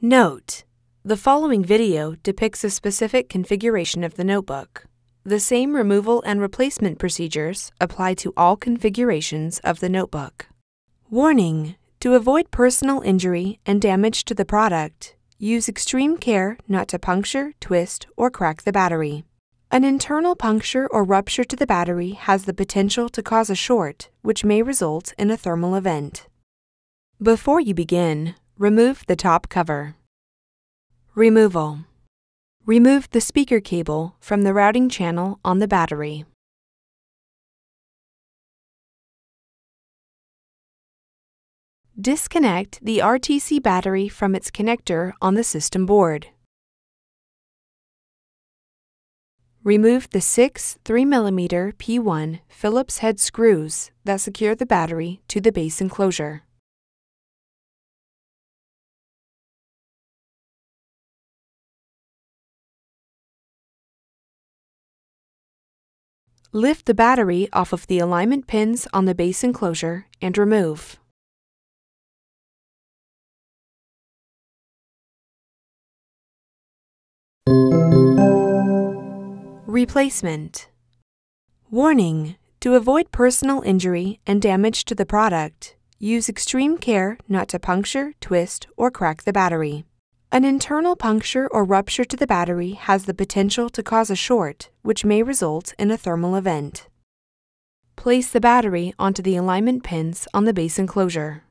Note: the following video depicts a specific configuration of the notebook. The same removal and replacement procedures apply to all configurations of the notebook. Warning: to avoid personal injury and damage to the product, use extreme care not to puncture, twist, or crack the battery. An internal puncture or rupture to the battery has the potential to cause a short, which may result in a thermal event. Before you begin, remove the top cover. Removal. Remove the speaker cable from the routing channel on the battery. Disconnect the RTC battery from its connector on the system board. Remove the 6 3mm P1 Phillips-head screws that secure the battery to the base enclosure. Lift the battery off of the alignment pins on the base enclosure and remove. Replacement. Warning: to avoid personal injury and damage to the product, use extreme care not to puncture, twist, or crack the battery. An internal puncture or rupture to the battery has the potential to cause a short, which may result in a thermal event. Place the battery onto the alignment pins on the base enclosure.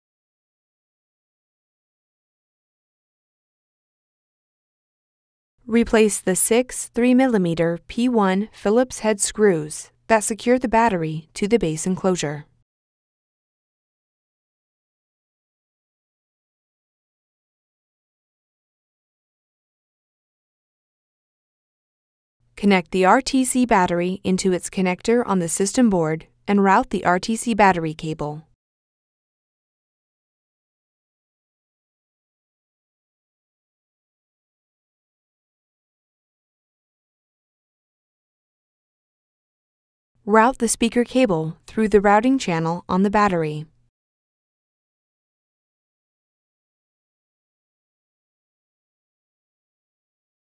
Replace the 6 3mm P1 Phillips-head screws that secure the battery to the base enclosure. Connect the RTC battery into its connector on the system board and route the RTC battery cable. Route the speaker cable through the routing channel on the battery.